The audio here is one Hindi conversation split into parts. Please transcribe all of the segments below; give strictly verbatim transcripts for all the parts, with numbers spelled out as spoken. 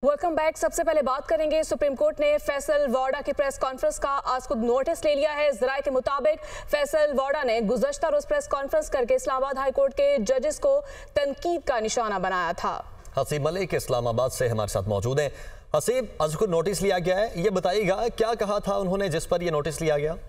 Welcome back. सबसे पहले बात करेंगे, सुप्रीम कोर्ट ने फैसल वाडा की प्रेस कॉन्फ्रेंस का आज खुद नोटिस ले लिया है। जराए के मुताबिक फैसल वाडा ने गुज़श्ता रोज प्रेस कॉन्फ्रेंस करके इस्लामाबाद हाई कोर्ट के जजेस को तनकीद का निशाना बनाया था। हसीब मलिक इस्लामाबाद से हमारे साथ मौजूद हैं। हसीब, आज खुद नोटिस लिया गया है, ये बताइएगा क्या कहा था उन्होंने जिस पर ये नोटिस लिया गया?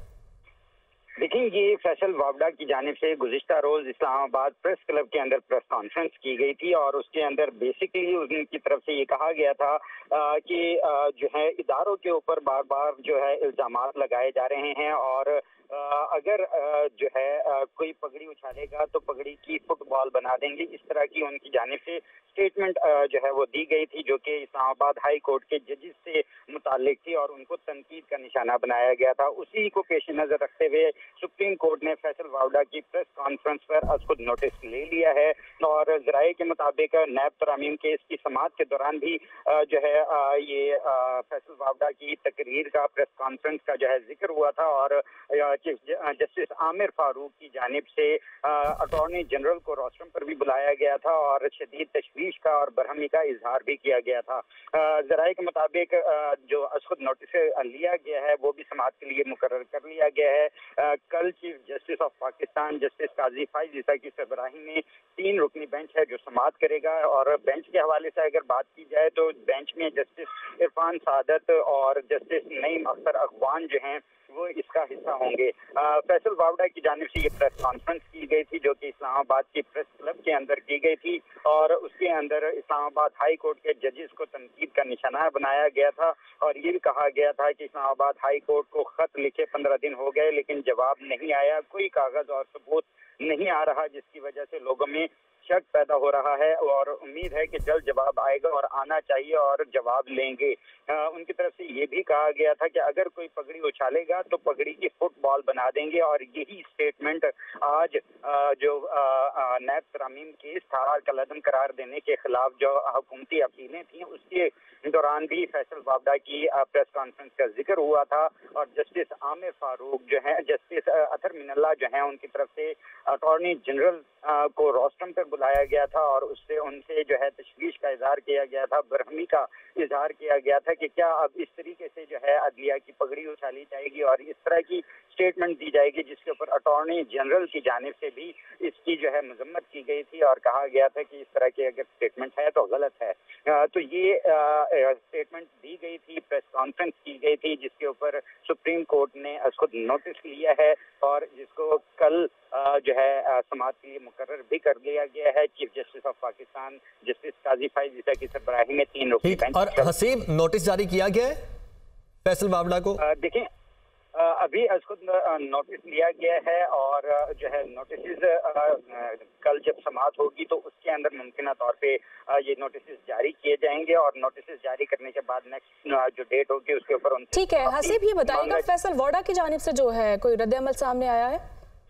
देखिए, ये फैसल वावडा की जानिब से गुज़िश्ता रोज इस्लामाबाद प्रेस क्लब के अंदर प्रेस कॉन्फ्रेंस की गई थी और उसके अंदर बेसिकली उनकी तरफ से ये कहा गया था आ, कि आ, जो है इदारों के ऊपर बार बार जो है इल्जामात लगाए जा रहे हैं और आ, अगर आ, जो है आ, कोई पगड़ी उछालेगा तो पगड़ी की फुटबॉल बना देंगे। इस तरह की उनकी जानिब से स्टेटमेंट जो है वो दी गई थी, जो कि इस्लामाबाद हाई कोर्ट के जजेस से मुताल्लिक थी और उनको तनकीद का निशाना बनाया गया था। उसी को पेश नजर रखते हुए सुप्रीम कोर्ट ने फैसल वावडा की प्रेस कॉन्फ्रेंस पर आज खुद नोटिस ले लिया है और जराए के मुताबिक नैब तरामीम केस की समाअत के दौरान भी जो है ये फैसल वावडा की तकरीर का प्रेस कॉन्फ्रेंस का जो है जिक्र हुआ था और चीफ जस्टिस आमिर फारूक की जानिब से अटॉर्नी जनरल को रोस्टम पर भी बुलाया गया था और शदीद तशवीश का और बरहमी का इजहार भी किया गया था। जराए के मुताबिक जो आज खुद नोटिस लिया गया है वो भी समाअत के लिए मुकर्रर कर लिया गया है। Uh, कल chief justice of Pakistan justice Qazi Faiz की सरबराही में तीन रुकनी बेंच है जो समाअत करेगा और बेंच के हवाले से अगर बात की जाए तो बेंच में जस्टिस इरफान सादत और जस्टिस नईम अख्तर अखवान जो हैं वो इसका हिस्सा होंगे। फैसल वावडा की जानिब से ये प्रेस कॉन्फ्रेंस की गई थी जो कि इस्लामाबाद की प्रेस क्लब के अंदर की गई थी और उसके अंदर इस्लामाबाद हाई कोर्ट के जजेस को तनकीद का निशाना बनाया गया था और ये भी कहा गया था कि इस्लामाबाद हाई कोर्ट को खत लिखे पंद्रह दिन हो गए लेकिन जवाब नहीं आया, कोई कागज और सबूत नहीं आ रहा, जिसकी वजह से लोगों में शक पैदा हो रहा है और उम्मीद है कि जल्द जवाब आएगा और आना चाहिए और जवाब लेंगे। आ, उनकी तरफ से ये भी कहा गया था कि अगर कोई पगड़ी उछालेगा तो पगड़ी की फुटबॉल बना देंगे और यही स्टेटमेंट आज आ, जो नैब तरामीम केस था कलअदम करार देने के खिलाफ जो हुकूमती अपीलें थी उसके दौरान भी फैसल वावडा की प्रेस कॉन्फ्रेंस का जिक्र हुआ था और जस्टिस आमिर फारूक जो है जस्टिस अतर मिनल्ला जो है उनकी तरफ से अटॉर्नी जनरल को रोस्टम पर बुलाया गया था और उससे उनसे जो है तशवीश का इजहार किया गया था, बरहमी का इजहार किया गया था कि क्या अब इस तरीके से जो है अदलिया की पगड़ी उछाली जाएगी और इस तरह की स्टेटमेंट दी जाएगी जिसके ऊपर अटॉर्नी जनरल की जानिब से भी इसकी जो है मजम्मत की गई थी और कहा गया था कि इस तरह की अगर स्टेटमेंट है तो गलत है। आ, तो ये स्टेटमेंट दी गई थी, प्रेस कॉन्फ्रेंस की गई थी जिसके ऊपर सुप्रीम कोर्ट ने खुद नोटिस लिया है और जिसको कल आ, जो है समाअत के लिए मुकर्रर भी कर लिया गया है। Chief justice of Pakistan justice Qazi Faiz की सरबराही में तीन रुकनी बेंच। और हसीब, नोटिस जारी किया गया है फैसल वावडा को? देखें, अभी खुद नोटिस लिया गया है और जो है नोटिस कल जब समाअत होगी तो उसके अंदर मुमकिन तौर पे ये नोटिस जारी किए जाएंगे और नोटिस जारी करने के बाद नेक्स्ट जो डेट होगी उसके ऊपर। ठीक है हसीब, ये बताइएगा फैसल वावडा की जानिब से जो है कोई रद्द-ए-अमल सामने आया है?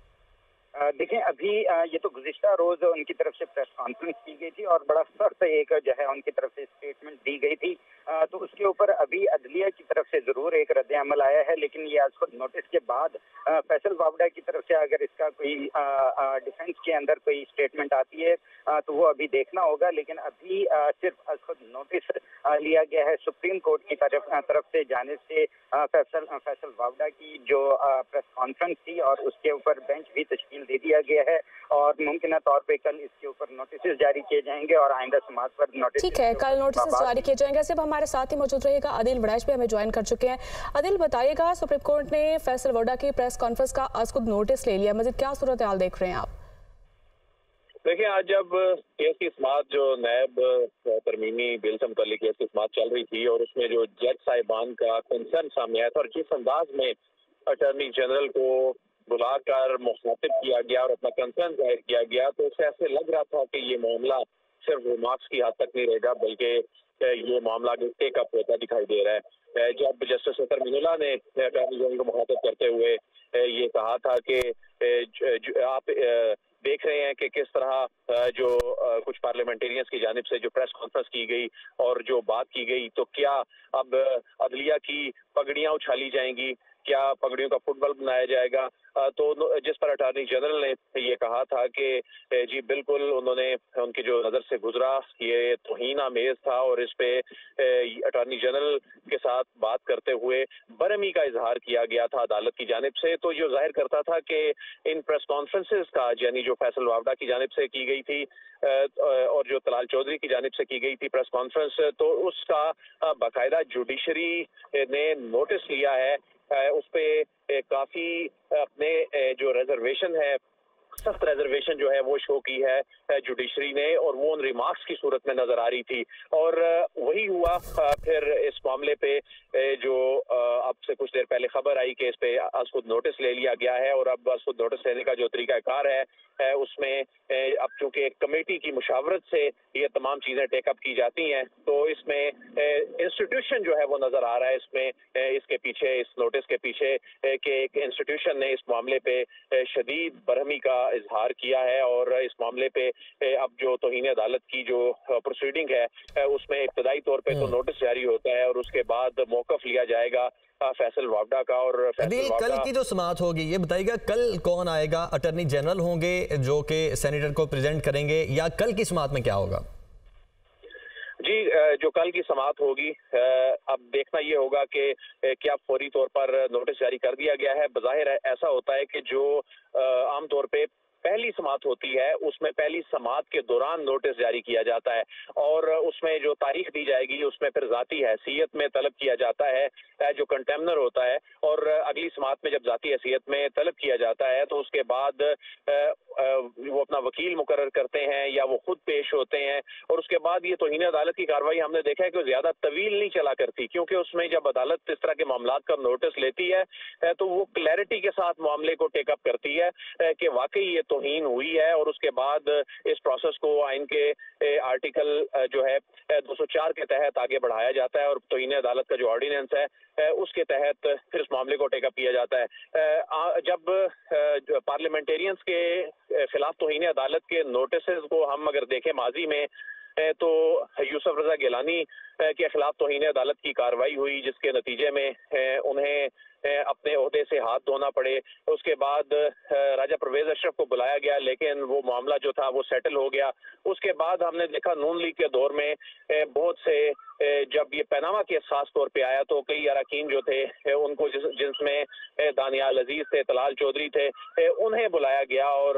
देखें, अभी ये तो गुज़िश्ता रोज उनकी तरफ से प्रेस कॉन्फ्रेंस की गई थी और बड़ा सख्त एक जो है उनकी तरफ से स्टेटमेंट दी गई थी, तो उसके ऊपर अभी अदलिया की तरफ से जरूर एक रद्द अमल आया है लेकिन ये आज खुद नोटिस के बाद फैसल वावडा की तरफ से अगर इसका कोई डिफेंस के अंदर कोई स्टेटमेंट आती है तो वो अभी देखना होगा। लेकिन अभी सिर्फ आज खुद नोटिस लिया गया है सुप्रीम कोर्ट की तरफ तरफ से जाने से फैसल फैसल वावडा की जो प्रेस कॉन्फ्रेंस थी और उसके ऊपर बेंच भी तश्कील दे दिया गया है और मुमकिन तौर पे कल इसके ऊपर नोटिस जारी किए जाएंगे और आइंदा समाअत पर नोटिस। ठीक है, कल नोटिस जारी किए जाएंगे। सिर्फ हमारे साथ ही मौजूद रहेगा अदिल वड़ैच पे हमें ज्वाइन कर चुके हैं। अदिल, बताइएगा, सुप्रीम कोर्ट ने फैसल वावडा की प्रेस कॉन्फ्रेंस का आज खुद नोटिस ले लिया, मज़ीद क्या सूरत हाल देख रहे हैं आप? देखिए, आज जब केस की समाअत जो नैब तरमीमी बिल से मुताल्लिक केस की समाअत चल रही थी और उसमें जो जज साहिबान का कंसर्न सामने आया था और जिस अंदाज में अटॉर्नी जनरल को बुलाकर मुखातिब किया गया और अपना कंसर्न जाहिर किया गया तो उससे ऐसे लग रहा था कि ये मामला सिर्फ रिमार्क्स की हद तक नहीं रहेगा बल्कि ये मामला टेक अप होता दिखाई दे रहा है। जब जस्टिस अतर मिनल्ला ने अटॉर्नी जनरल को मुखातिब करते हुए ये कहा था कि आप देख रहे हैं कि किस तरह जो कुछ पार्लियामेंटेरियंस की जानिब से जो प्रेस कॉन्फ्रेंस की गई और जो बात की गई तो क्या अब अदलिया की पगड़ियां उछाली जाएंगी, क्या पगड़ियों का फुटबॉल बनाया जाएगा। तो जिस पर अटॉर्नी जनरल ने ये कहा था कि जी बिल्कुल उन्होंने उनकी जो नज़र से गुजरा ये तौहीन आमेज था और इस पे अटॉर्नी जनरल के साथ बात करते हुए बरहमी का इजहार किया गया था अदालत की जानिब से। तो ये जाहिर करता था कि इन प्रेस कॉन्फ्रेंसेस का यानी जो फैसल वावडा की जानिब से की गई थी और जो तलाल चौधरी की जानिब से की गई थी प्रेस कॉन्फ्रेंस, तो उसका बाकायदा जुडिशरी ने नोटिस लिया है। उस पे काफी अपने जो रिजर्वेशन है, सख्त रिजर्वेशन जो है वो शो की है जुडिशरी ने, और वो उन रिमार्क्स की सूरत में नजर आ रही थी। और वही हुआ फिर इस मामले पे जो अब से कुछ देर पहले खबर आई कि इस पे आज खुद नोटिस ले लिया गया है। और अब आज खुद नोटिस लेने का जो तरीकाकार है उसमें अब चूंकि एक कमेटी की मुशावरत से ये तमाम चीजें टेकअप की जाती हैं, तो इसमें इंस्टीट्यूशन जो है वो नजर आ रहा है इसमें, इसके पीछे, इस नोटिस के पीछे कि एक इंस्टीट्यूशन ने इस मामले पे शदीद बरहमी का इजहार किया है। और इस मामले पे अब जो तौहीन अदालत की जो प्रोसीडिंग है उसमें इब्तदाई तौर पे तो नोटिस जारी होता है और उसके बाद मौकफ लिया जाएगा फैसल वावडा का। और अभी कल की जो समाअत होगी ये बताइएगा, कल कौन आएगा? अटॉर्नी जनरल होंगे जो कि सेनेटर को प्रेजेंट करेंगे, या कल की समाअत में क्या होगा? जी, जो कल की समाअत होगी अब देखना ये होगा कि क्या फौरी तौर पर नोटिस जारी कर दिया गया है। बज़ाहिर ऐसा होता है कि जो आमतौर पे पहली समाअत होती है उसमें पहली समाअत के दौरान नोटिस जारी किया जाता है और उसमें जो तारीख दी जाएगी उसमें फिर जाती हैसियत में तलब किया जाता है जो कंटेमनर होता है। और अगली समाअत में जब जाती हैसियत में तलब किया जाता है तो उसके बाद वो अपना वकील मुकर्रर करते हैं या वो खुद पेश होते हैं। और उसके बाद ये तौहीन अदालत की कार्रवाई हमने देखा है कि ज्यादा तवील नहीं चला करती, क्योंकि उसमें जब अदालत इस तरह के मामलात का नोटिस लेती है तो वो क्लैरिटी के साथ मामले को टेकअप करती है कि वाकई ये तौहीन हुई है। और उसके बाद इस प्रोसेस को आइन के आर्टिकल जो है दो सौ चार के तहत आगे बढ़ाया जाता है और तौहीन अदालत का जो ऑर्डिनेंस है उसके तहत फिर इस मामले को टेकअप किया जाता है। जब पार्लियामेंटेरियंस के खिलाफ तौहीन अदालत के नोटिस को हम अगर देखें माजी में, तो यूसुफ रजा गिलानी के खिलाफ तौहीन अदालत की कार्रवाई हुई जिसके नतीजे में उन्हें अपने ओहदे से हाथ धोना पड़े। उसके बाद राजा परवेज अशरफ को बुलाया गया लेकिन वो मामला जो था वो सेटल हो गया। उसके बाद हमने देखा नून लीग के दौर में बहुत से जब ये पनामा केस खास तौर पे आया तो कई अरकान जो थे उनको जिस जिसमें दानियाल अजीज थे, तलाल चौधरी थे, उन्हें बुलाया गया और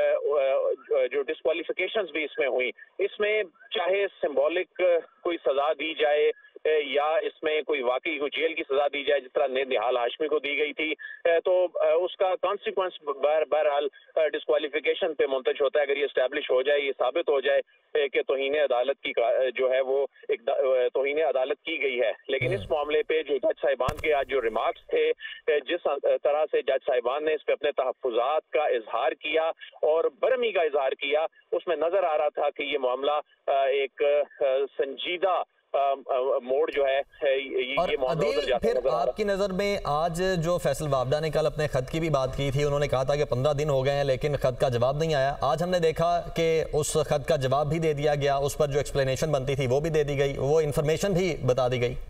जो डिस्क्वालिफिकेशंस भी इसमें हुई। इसमें चाहे सिंबॉलिक कोई सजा दी जाए या इसमें कोई वाकई कोई जेल की सजा दी जाए जिस तरह निहाल हाशमी को दी गई थी, तो उसका कॉन्सिक्वेंस बहरहाल डिस्क्वालिफिकेशन पे मुंतज होता है। अगर ये इस्टेब्लिश हो जाए, ये साबित हो जाए कि तौहीन अदालत की जो है वो एक तौहीन अदालत की गई है। लेकिन इस मामले पे जो जज साहिबान के आज जो रिमार्क्स थे, जिस तरह से जज साहिबान ने इस पे अपने तहफ़्फ़ुज़ात का इजहार किया और बरहमी का इजहार किया, उसमें नजर आ रहा था कि ये मामला एक संजीदा मोड़ जो है ये, और ये अदील, फिर आपकी नज़र में आज जो फैसल वावडा ने कल अपने खत की भी बात की थी, उन्होंने कहा था कि पंद्रह दिन हो गए हैं लेकिन खत का जवाब नहीं आया। आज हमने देखा कि उस खत का जवाब भी दे दिया गया, उस पर जो एक्सप्लेनेशन बनती थी वो भी दे दी गई, वो इंफॉर्मेशन भी बता दी गई।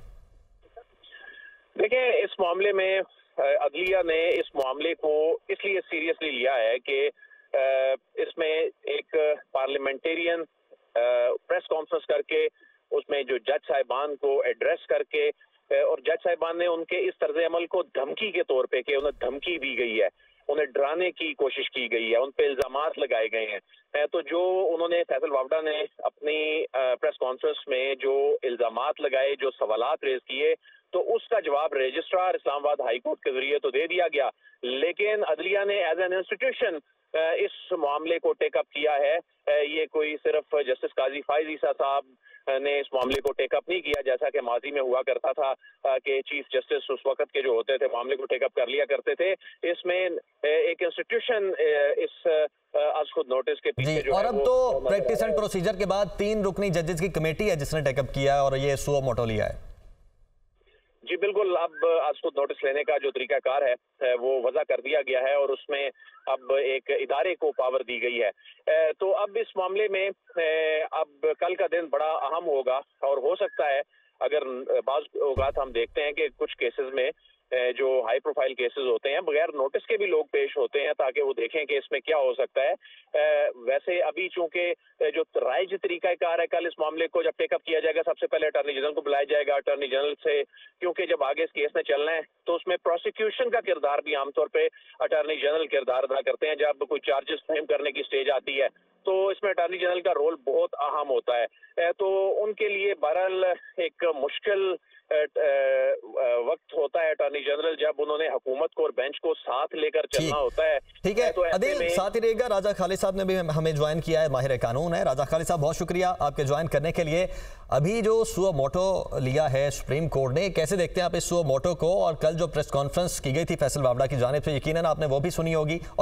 देखिए, इस मामले में अदलिया ने इस मामले को इसलिए सीरियसली लिया है कि इसमें एक पार्लियामेंटेरियन प्रेस कॉन्फ्रेंस करके उसमें जो जज साहिबान को एड्रेस करके और जज साहिबान ने उनके इस तर्ज अमल को धमकी के तौर पे कि उन्हें धमकी दी गई है, उन्हें डराने की कोशिश की गई है, उन पे इल्जामात लगाए गए हैं। तो जो उन्होंने फैसल वावडा ने अपनी प्रेस कॉन्फ्रेंस में जो इल्जामात लगाए, जो सवालात रेज किए, तो उसका जवाब रजिस्ट्रार इस्लामाबाद हाई कोर्ट के जरिए तो दे दिया गया, लेकिन अदलिया ने एज एन इंस्टीट्यूशन इस मामले को टेकअप किया है। ये कोई सिर्फ जस्टिस काजी फाइज ईसा साहब ने इस मामले को टेकअप नहीं किया जैसा कि माजी में हुआ करता था कि चीफ जस्टिस उस वक्त के जो होते थे मामले को टेकअप कर लिया करते थे। इसमें एक इंस्टीट्यूशन इस आज खुद नोटिस के पीछे जो और है अब तो प्रैक्टिस एंड प्रोसीजर के बाद तीन रुकनी जजेस की कमेटी है जिसने टेकअप किया है और ये सुओ मोटो लिया है। जी बिल्कुल, अब आज खुद नोटिस लेने का जो तरीकाकार है वो वजह कर दिया गया है और उसमें अब एक इदारे को पावर दी गई है। तो अब इस मामले में अब कल का दिन बड़ा अहम होगा और हो सकता है, अगर बाज़ औक़ात हम देखते हैं कि कुछ केसेस में जो हाई प्रोफाइल केसेस होते हैं बगैर नोटिस के भी लोग पेश होते हैं ताकि वो देखें कि इसमें क्या हो सकता है। वैसे अभी चूंकि जो राइज तरीकाकार है, कल इस मामले को जब टेकअप किया जाएगा सबसे पहले अटॉर्नी जनरल को बुलाया जाएगा। अटॉर्नी जनरल से क्योंकि जब आगे इस केस में चलना है तो उसमें प्रोसिक्यूशन का किरदार भी आमतौर पे अटॉर्नी जनरल किरदार अदा करते हैं। जब कोई चार्जेस फ्रेम करने की स्टेज आती है तो इसमें अटॉर्नी जनरल का रोल बहुत अहम होता है। तो उनके लिए बहरहाल एक मुश्किल वक्त होता है अटॉर्नी जनरल जब उन्होंने हुकूमत को और बेंच को साथ लेकर चलना होता है। ठीक है, तो अदिल साथ ही रहेगा। राजा खालिद साहब ने भी हमें ज्वाइन किया है, माहिर कानून है। राजा खालिद साहब बहुत शुक्रिया आपके ज्वाइन करने के लिए। अभी जो सुओ मोटो लिया है सुप्रीम कोर्ट ने, कैसे देखते हैं आप इस सुओ मोटो को? और कल जो प्रेस कॉन्फ्रेंस की गई थी फैसल वावड़ा की जानिब से, यकीनन आपने वो भी सुनी होगी।